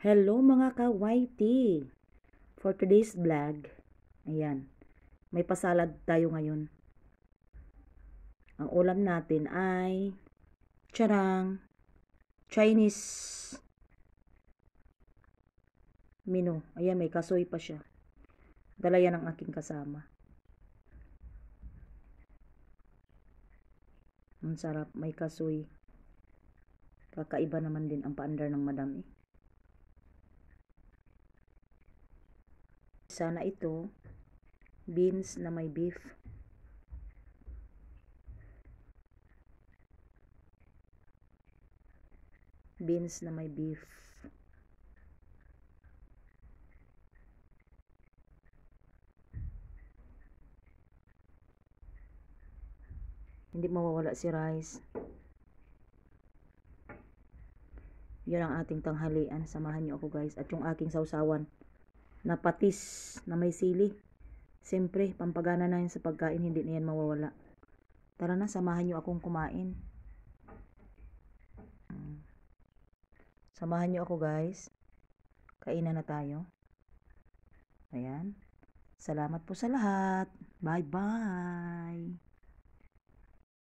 Hello mga ka-YT! For today's vlog, ayan, may pasalad tayo ngayon. Ang ulam natin ay charang Chinese menu. Ayan, may kasoy pa siya. Dala yan ang aking kasama. Ang sarap, may kasoy. Kakaiba naman din ang paandar ng madam eh. Sana ito, beans na may beef. Beans na may beef. Hindi mawawala si rice. Yan ang ating tanghalian. Samahan niyo ako guys. At yung aking sausawan na patis na may sili. Siyempre, pampagana na yun sa pagkain. Hindi na yan mawawala. Tara na, samahan niyo akong kumain. Samahan niyo ako guys. Kainan na tayo. Ayan. Salamat po sa lahat. Bye-bye.